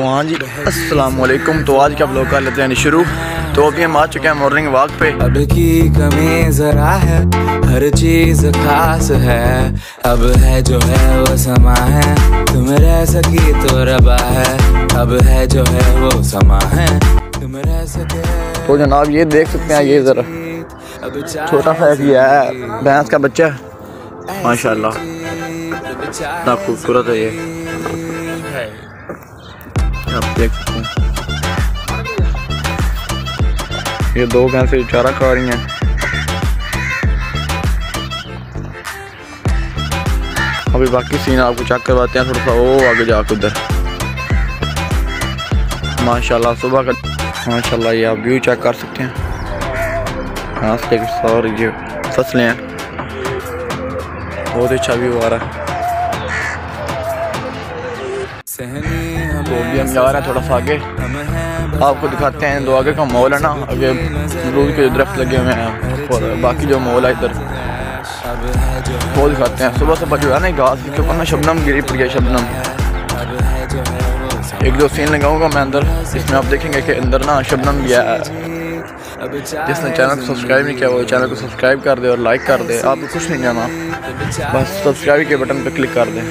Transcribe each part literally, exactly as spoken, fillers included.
हाँ जी अस्सलाम वालेकुम। तो आज का ब्लॉग कर लेते हैं शुरू। तो अभी हम आ चुके हैं मॉर्निंग वॉक पे। अब की कमी जरा है, हर चीज खास है। अब है जो है वो समा है, तुम रह सकी तो रबा है। अब है जो है वो समा है, तुम रह सके। तो जनाब ये देख सकते हैं, ये जरा छोटा सा ये है भैंस का बच्चा, माशाल्लाह इतना खूबसूरत है। ये आप देख सकते हैं, ये दो भैंसें चारा खा रही हैं। अभी बाकी सीन आपको चेक करवाते हैं थोड़ा सा, वो आगे जाकर उधर माशाल्लाह सुबह का माशाल्लाह ये आप व्यू चेक कर सकते हैं। घास के और ये फसलें हैं, बहुत अच्छा व्यू आ रहा है। तो अभी हम जा रहे हैं थोड़ा सा आगे, आपको दिखाते हैं। दो आगे का मॉल है ना, आगे अमरूद के दरख्त लगे हुए हैं और बाकी जो मॉल है इधर वो दिखाते हैं। सुबह सुबह जो है ना घास के ऊपर ना शबनम गिरी पड़ी है, शबनम। एक दो सीन लगाऊंगा मैं अंदर, जिसमें आप देखेंगे कि अंदर ना शबनम भी है। जिसने चैनल को सब्सक्राइब नहीं किया वो चैनल को सब्सक्राइब कर दे और लाइक कर दे। आपको कुछ नहीं करना, बस सब्सक्राइब के बटन पर क्लिक कर दें।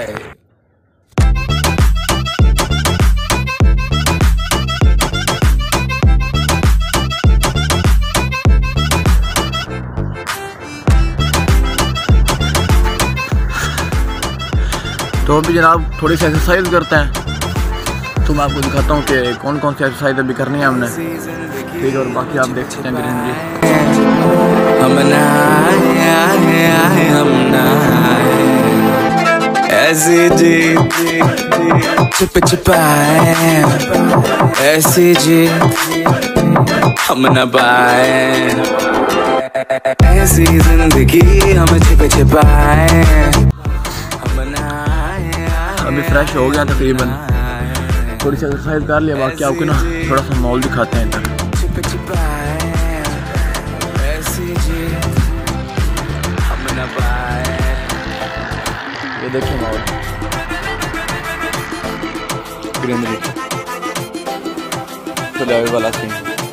तो अभी जनाब थोड़ी सी एक्सरसाइज करते हैं। तो मैं आपको दिखाता हूँ कि कौन कौन सी एक्सरसाइज अभी करनी है हमने, ठीक है। और बाकी आप देख सकते हैं ग्रीनरी। हम ना आए आए हम ना ऐसी जी छुप छुपाए, ऐसी जी हम न पाए। ऐसी जिंदगी हम छुप छुपाए। अभी फ्रेश हो गया तकरीबन, थोड़ी सी एक्सरसाइज कर लिया। बाकी आपको ना थोड़ा सा मॉल दिखाते हैं इधर। ये देखिए मॉल ग्रीनरी खुले वाला सीन।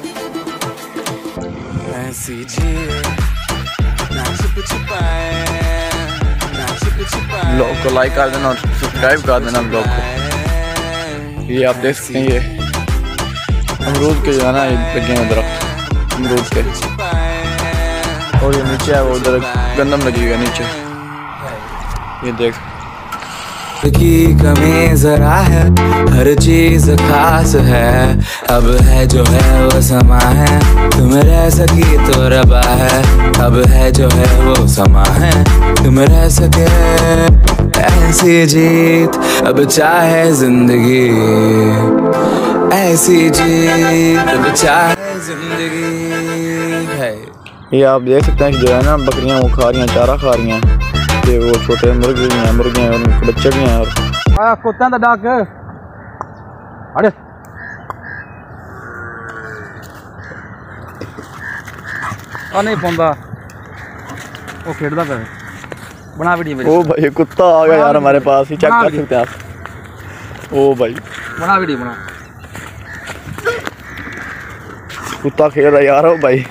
ब्लॉग को लाइक कर देना और सब्सक्राइब कर देना ब्लॉग को। ये आप देख सकते हैं, ये अमरूद के जो है ना ये लगे हैं दरख्त अमरूद के, और ये नीचे है वो उधर गंदम लगी हुई है नीचे, ये देख। की कमी जरा है, हर चीज खास है। अब है जो है वो समा है, तुम रह सकी तो रबा है। अब है जो है वो समा है, तुम रह सके। ऐसी जीत अब चाहे जिंदगी, ऐसी जीत अब चाहे जिंदगी है। ये आप देख सकते हैं जो है ना बकरियां वो खा रही हैं, चारा खा रही हैं। ये वो छोटे मुर्गे भी हैं, मुर्गे हैं और उनके बच्चे भी हैं। और कुत्ता दा डाक अरे आ नहीं पौंदा वो खेड़दा पे बना वीडियो मेरी। ओ भाई कुत्ता आ गया यार हमारे पास, ही चेक कर सकते हैं आप। ओ भाई बना वीडियो बना, कुत्ता खेल रहा है यार। ओ भाई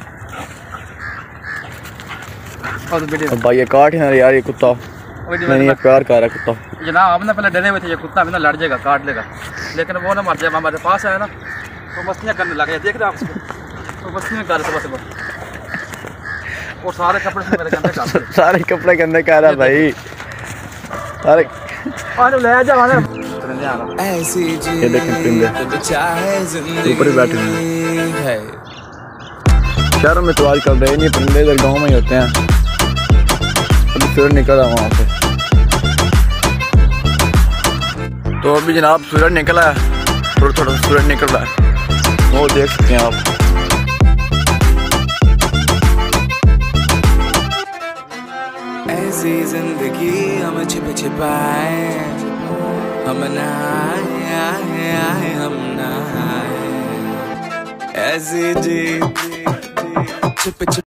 अब भाई ये काट है यार, ये कुत्ता नहीं ये प्यार कर रहा है कुत्ता। जनाब आपने पहले डरे हुए थे ये कुत्ता हमें ना लड़ जाएगा, काट लेगा, लेकिन वो ना मर जाए। हमारे पास आया ना तो मस्तियाँ करने लगे, देख रहे आप उसको, तो मस्तियाँ कर रहे सुबह सुबह, और सारे कपड़े मेरे गंदे कर रहे सारे कपड़े गंदे कर रहा है भाई। अरे अरे ले जा वाले ये देखें परिंदे ऊपर ही बैठे हैं। शहरों में तो आजकल रहे नहीं परिंदे, इधर गाँव में ही होते हैं। अभी सूरज निकल रहा है वहाँ पे। तो अभी जनाब सूरज निकला है, थोड़ा थोड़ा सूरज निकल रहा है, वो देख सकते हैं आप। ऐसी जिंदगी हम छिप छिपाए, हम ना आए आए आए हम ना आए। ऐसी जी छुप छुप